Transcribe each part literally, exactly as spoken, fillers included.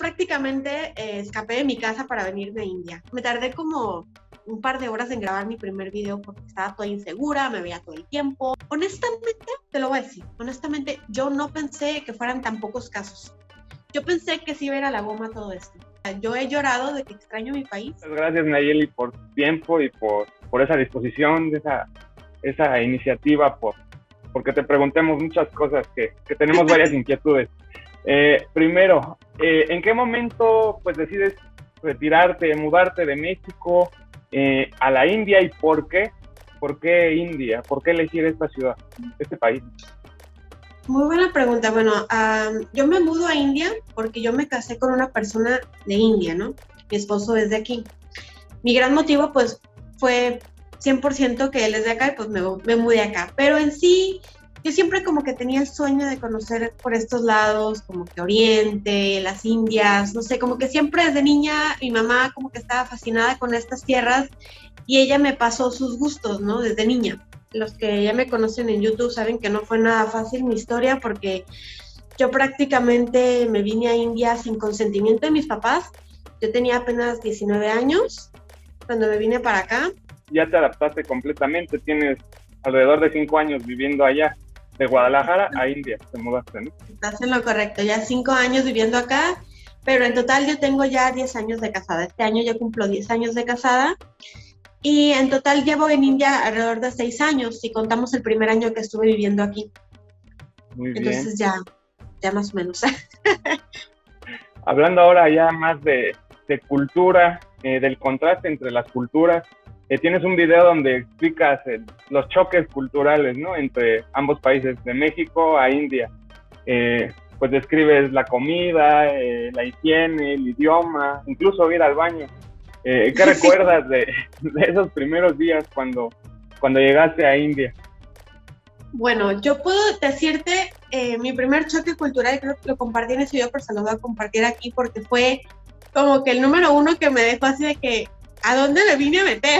prácticamente eh, escapé de mi casa para venirme a India. Me tardé como un par de horas en grabar mi primer video porque estaba toda insegura, me veía todo el tiempo. Honestamente, te lo voy a decir, honestamente, yo no pensé que fueran tan pocos casos. Yo pensé que sí iba a ir a la goma todo esto. Yo he llorado de que extraño mi país. Muchas gracias, Nayeli, por tu tiempo y por, por esa disposición, de esa, esa iniciativa, por, porque te preguntemos muchas cosas, que, que tenemos varias inquietudes. Eh, primero, eh, ¿en qué momento pues decides retirarte, mudarte de México eh, a la India y por qué? ¿Por qué India? ¿Por qué elegir esta ciudad, este país? Muy buena pregunta. Bueno, um, yo me mudo a India porque yo me casé con una persona de India, ¿no? Mi esposo es de aquí. Mi gran motivo, pues, fue cien por ciento que él es de acá y pues me, me mudé acá. Pero en sí, yo siempre como que tenía el sueño de conocer por estos lados, como que Oriente, las Indias, no sé, como que siempre desde niña mi mamá como que estaba fascinada con estas tierras y ella me pasó sus gustos, ¿no? Desde niña. Los que ya me conocen en YouTube saben que no fue nada fácil mi historia porque yo prácticamente me vine a India sin consentimiento de mis papás. Yo tenía apenas diecinueve años cuando me vine para acá. Ya te adaptaste completamente, tienes alrededor de cinco años viviendo allá, de Guadalajara a India, te mudaste, ¿no? Estás en lo correcto, ya cinco años viviendo acá, pero en total yo tengo ya diez años de casada. Este año yo cumplo diez años de casada. Y en total llevo en India alrededor de seis años, si contamos el primer año que estuve viviendo aquí. Muy bien. Entonces ya, ya más o menos. Hablando ahora ya más de, de cultura, eh, del contraste entre las culturas, eh, tienes un video donde explicas eh, los choques culturales, ¿no? Entre ambos países, de México a India. Eh, pues describes la comida, eh, la higiene, el idioma, incluso ir al baño. Eh, ¿Qué recuerdas de, de esos primeros días cuando, cuando llegaste a India? Bueno, yo puedo decirte, eh, mi primer choque cultural, creo que lo compartí en ese video, pero se lo voy a compartir aquí porque fue como que el número uno que me dejó así de que, ¿a dónde me vine a meter?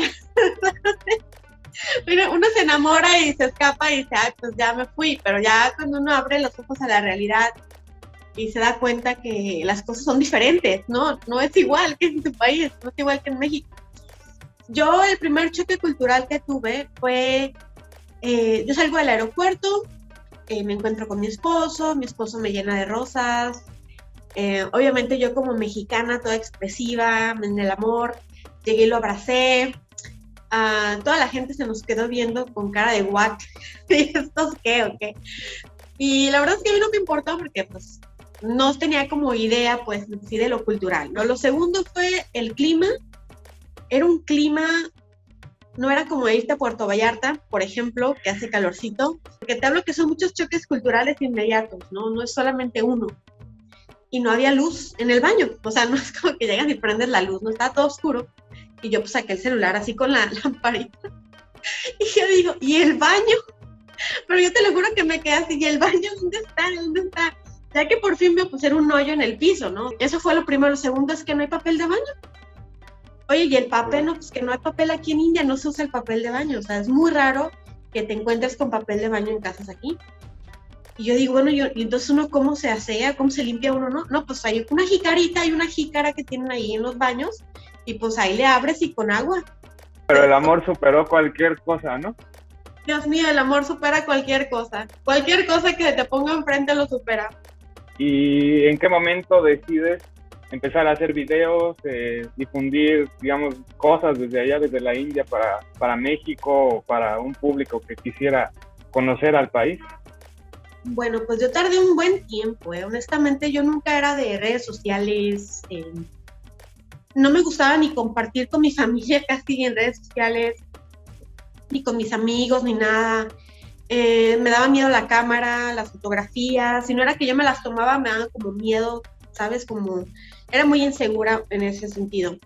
Bueno, uno se enamora y se escapa y dice, ay, pues ya me fui, pero ya cuando uno abre los ojos a la realidad y se da cuenta que las cosas son diferentes, ¿no? No es igual que en tu país, no es igual que en México. Yo el primer choque cultural que tuve fue, eh, yo salgo del aeropuerto, eh, me encuentro con mi esposo, mi esposo me llena de rosas, eh, obviamente yo como mexicana, toda expresiva, en el amor, llegué y lo abracé, uh, toda la gente se nos quedó viendo con cara de what, ¿y estos qué o qué? Y la verdad es que a mí no me importó porque pues no tenía como idea, pues, sí, de lo cultural, ¿no? Lo segundo fue el clima. Era un clima, no era como irte a Puerto Vallarta, por ejemplo, que hace calorcito, porque te hablo que son muchos choques culturales inmediatos, ¿no? No es solamente uno. Y no había luz en el baño, o sea, no es como que llegas y prendes la luz, no estaba todo oscuro. Y yo pues saqué el celular así con la lamparita. Y yo digo, ¿y el baño? Pero yo te lo juro que me quedé así, ¿y el baño dónde está? ¿Dónde está? Ya que por fin me pusieron un hoyo en el piso, ¿no? Eso fue lo primero. Lo segundo es que no hay papel de baño. Oye, y el papel, no, pues que no hay papel aquí en India, no se usa el papel de baño. O sea, es muy raro que te encuentres con papel de baño en casas aquí. Y yo digo, bueno, yo, y entonces uno, ¿cómo se asea? ¿Cómo se limpia uno? No, no, pues hay una jicarita, hay una jícara que tienen ahí en los baños, y pues ahí le abres y con agua. Pero el amor superó cualquier cosa, ¿no? Dios mío, el amor supera cualquier cosa. Cualquier cosa que te ponga enfrente lo supera. ¿Y en qué momento decides empezar a hacer videos, eh, difundir, digamos, cosas desde allá, desde la India para, para México o para un público que quisiera conocer al país? Bueno, pues yo tardé un buen tiempo, ¿eh? Honestamente yo nunca era de redes sociales, eh, no me gustaba ni compartir con mi familia casi en redes sociales, ni con mis amigos, ni nada. Eh, me daba miedo la cámara, las fotografías, si no era que yo me las tomaba, me daban como miedo, ¿sabes? Como, era muy insegura en ese sentido.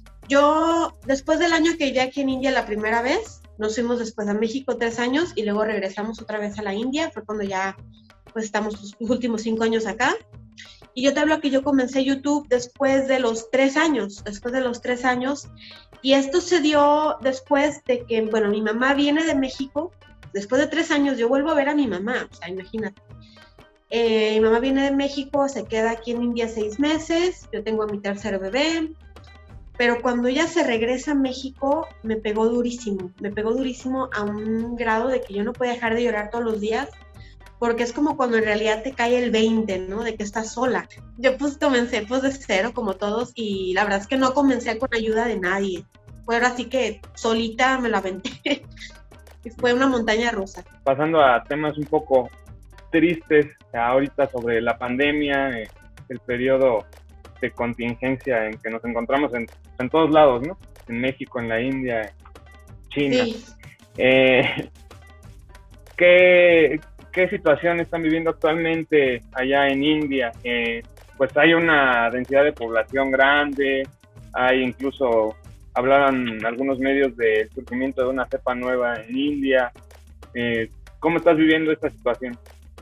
Yo, después del año que viví aquí en India la primera vez, nos fuimos después a México tres años y luego regresamos otra vez a la India, fue cuando ya, pues, estamos los últimos cinco años acá. Y yo te hablo que yo comencé YouTube después de los tres años, después de los tres años, y esto se dio después de que, bueno, mi mamá viene de México. Después de tres años yo vuelvo a ver a mi mamá, o sea, imagínate. Eh, mi mamá viene de México, se queda aquí en India seis meses, yo tengo a mi tercer bebé, pero cuando ella se regresa a México me pegó durísimo, me pegó durísimo a un grado de que yo no podía dejar de llorar todos los días, porque es como cuando en realidad te cae el veinte, ¿no? De que estás sola. Yo pues comencé pues de cero como todos y la verdad es que no comencé con ayuda de nadie. Fue ahora sí que solita me la aventé. Y fue una montaña rusa. Pasando a temas un poco tristes ahorita sobre la pandemia, eh, el periodo de contingencia en que nos encontramos en, en todos lados, ¿no? En México, en la India, China. Sí. Eh, ¿qué, ¿Qué situación están viviendo actualmente allá en India? Eh, pues hay una densidad de población grande, hay incluso, hablaban algunos medios del surgimiento de una cepa nueva en India. Eh, ¿Cómo estás viviendo esta situación?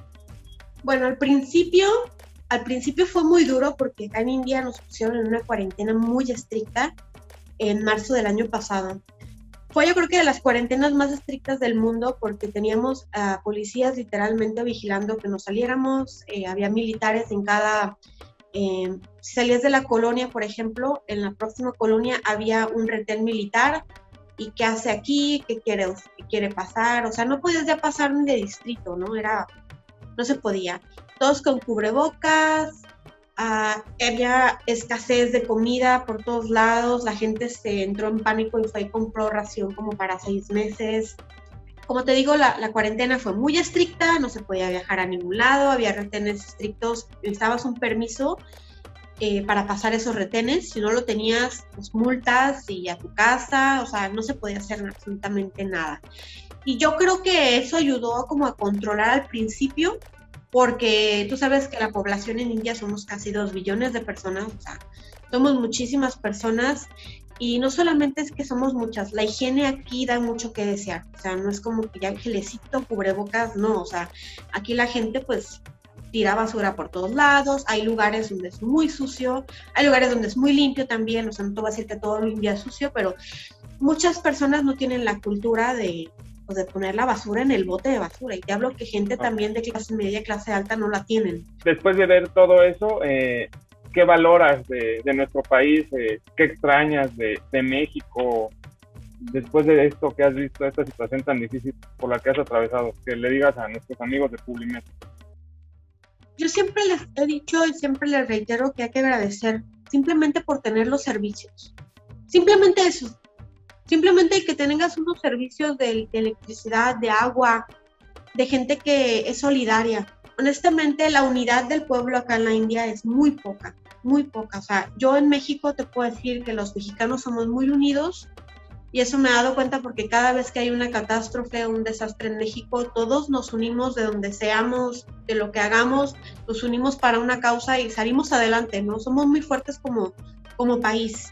Bueno, al principio, al principio fue muy duro porque acá en India nos pusieron en una cuarentena muy estricta en marzo del año pasado. Fue yo creo que de las cuarentenas más estrictas del mundo porque teníamos a uh, policías literalmente vigilando que nos saliéramos, eh, había militares en cada, eh, si salías de la colonia, por ejemplo, en la próxima colonia había un retén militar y qué hace aquí, qué quiere, qué quiere pasar, o sea, no podías ya pasar ni de distrito, ¿no? Era, no se podía. Todos con cubrebocas, Uh, había escasez de comida por todos lados, la gente se entró en pánico y fue y compró ración como para seis meses. Como te digo, la, la cuarentena fue muy estricta, no se podía viajar a ningún lado, había retenes estrictos, necesitabas un permiso eh, para pasar esos retenes, si no lo tenías, pues multas y a tu casa, o sea, no se podía hacer absolutamente nada. Y yo creo que eso ayudó como a controlar al principio, porque tú sabes que la población en India somos casi dos billones de personas, o sea, somos muchísimas personas y no solamente es que somos muchas, la higiene aquí da mucho que desear, o sea, no es como que ya gelecito, cubrebocas, no, o sea, aquí la gente pues tira basura por todos lados, hay lugares donde es muy sucio, hay lugares donde es muy limpio también, o sea, no te voy a decir que todo India es sucio, pero muchas personas no tienen la cultura de pues de poner la basura en el bote de basura, y te hablo que gente también de clase media, clase alta no la tienen. Después de ver todo eso, eh, ¿qué valoras de, de nuestro país? Eh, ¿Qué extrañas de, de México? Después de esto que has visto, esta situación tan difícil por la que has atravesado, que le digas a nuestros amigos de Publimetro. Yo siempre les he dicho y siempre les reitero que hay que agradecer simplemente por tener los servicios. Simplemente eso. Simplemente que tengas unos servicios de, de electricidad, de agua, de gente que es solidaria. Honestamente, la unidad del pueblo acá en la India es muy poca, muy poca. O sea, yo en México te puedo decir que los mexicanos somos muy unidos y eso me he dado cuenta porque cada vez que hay una catástrofe o un desastre en México, todos nos unimos de donde seamos, de lo que hagamos, nos unimos para una causa y salimos adelante, ¿no? Somos muy fuertes como, como país.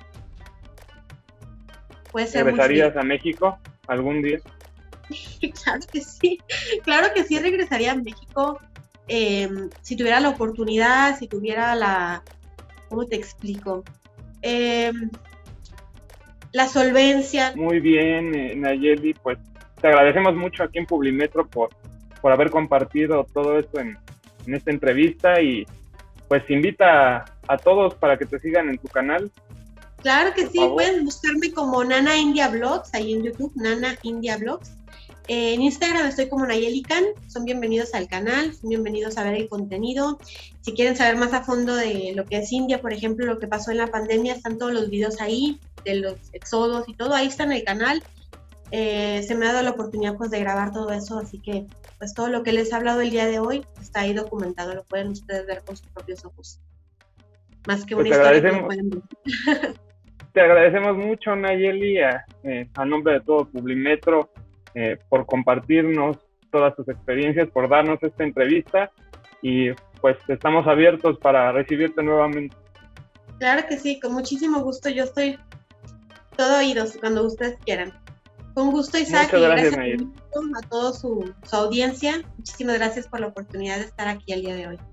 Puede ser. ¿Regresarías a México algún día? Claro que sí, claro que sí regresaría a México eh, si tuviera la oportunidad, si tuviera la, ¿cómo te explico? Eh, la solvencia. Muy bien, eh, Nayeli, pues te agradecemos mucho aquí en Publimetro por, por haber compartido todo esto en, en esta entrevista y pues invita a, a todos para que te sigan en tu canal. Claro que sí, pueden buscarme como Nana India Vlogs, ahí en YouTube, Nana India Vlogs. Eh, en Instagram estoy como Nayeli Khan, son bienvenidos al canal, son bienvenidos a ver el contenido. Si quieren saber más a fondo de lo que es India, por ejemplo, lo que pasó en la pandemia, están todos los videos ahí, de los éxodos y todo, ahí está en el canal. Eh, se me ha dado la oportunidad pues de grabar todo eso, así que pues todo lo que les he hablado el día de hoy está ahí documentado, lo pueden ustedes ver con sus propios ojos. Más que una pues historia que no pueden ver. Te agradecemos mucho, Nayeli, a, eh, a nombre de todo Publimetro, eh, por compartirnos todas tus experiencias, por darnos esta entrevista y pues estamos abiertos para recibirte nuevamente. Claro que sí, con muchísimo gusto, yo estoy todo oídos cuando ustedes quieran. Con gusto, Isaac, Muchas y gracias, gracias a, a toda su, su audiencia. Muchísimas gracias por la oportunidad de estar aquí el día de hoy.